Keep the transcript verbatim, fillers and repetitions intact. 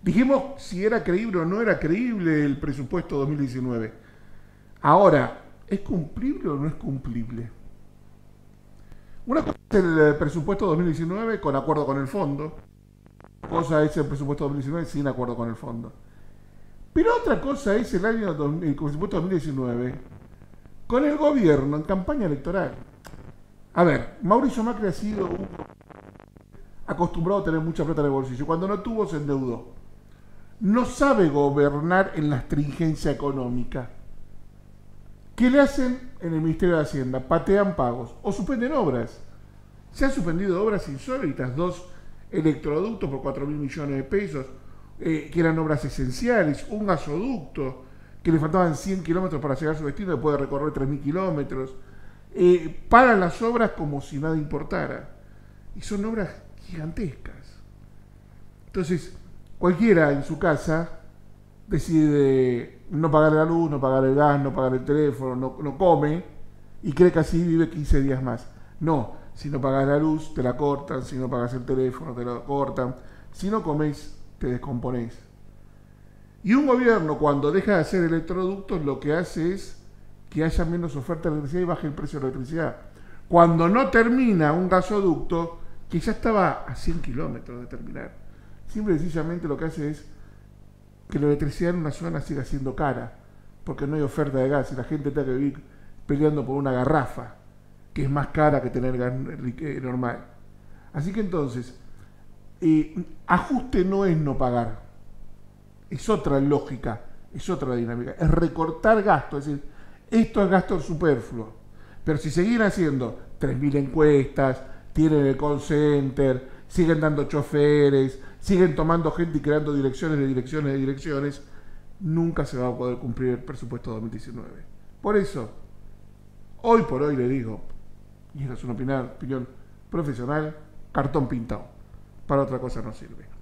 Dijimos si era creíble o no era creíble el presupuesto dos mil diecinueve. Ahora, ¿es cumplible o no es cumplible? Una cosa es el presupuesto dos mil diecinueve con acuerdo con el fondo. Otra cosa es el presupuesto dos mil diecinueve sin acuerdo con el fondo. Pero otra cosa es el año el presupuesto dos mil diecinueve con el gobierno en campaña electoral. A ver, Mauricio Macri ha sido un acostumbrado a tener mucha plata en el bolsillo. Cuando no tuvo, se endeudó. No sabe gobernar en la estringencia económica. ¿Qué le hacen en el Ministerio de Hacienda? Patean pagos o suspenden obras. Se han suspendido obras insólitas, dos electroductos por cuatro mil millones de pesos, eh, que eran obras esenciales, un gasoducto que le faltaban cien kilómetros para llegar a su destino, después de recorrer tres mil kilómetros. Eh, paran las obras como si nada importara. Y son obras gigantescas. Entonces, cualquiera en su casa decide no pagar la luz, no pagar el gas, no pagar el teléfono, no, no come y cree que así vive quince días más. No, si no pagas la luz te la cortan, si no pagas el teléfono te lo cortan, si no comes te descomponés. Y un gobierno cuando deja de hacer electroductos lo que hace es que haya menos oferta de electricidad y baje el precio de la electricidad. Cuando no termina un gasoducto que ya estaba a cien kilómetros de terminar, simple y sencillamente lo que hace es que la electricidad en una zona siga siendo cara, porque no hay oferta de gas y la gente tiene que vivir peleando por una garrafa, que es más cara que tener gas normal. Así que entonces, eh, ajuste no es no pagar, es otra lógica, es otra dinámica, es recortar gasto, es decir, esto es gasto superfluo. Pero si siguen haciendo tres mil encuestas, tienen el call center, siguen dando choferes, siguen tomando gente y creando direcciones de direcciones de direcciones, nunca se va a poder cumplir el presupuesto dos mil diecinueve. Por eso, hoy por hoy le digo, y esta es una opinión, opinión profesional, cartón pintado. Para otra cosa no sirve.